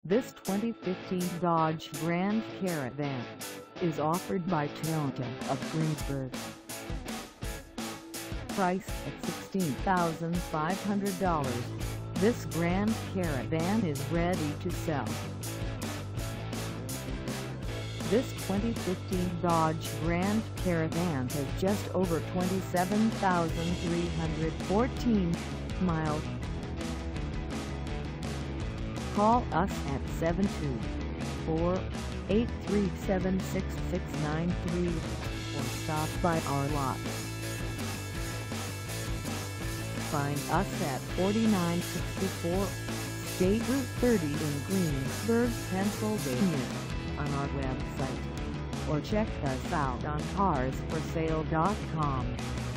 This 2015 Dodge Grand Caravan is offered by Toyota of Greensburg. Priced at $16,500, this Grand Caravan is ready to sell. This 2015 Dodge Grand Caravan has just over 27,314 miles. Call us at 724-837-6693 or stop by our lot. Find us at 4964 State Route 30 in Greensburg, Pennsylvania, on our website, or check us out on carsforsale.com.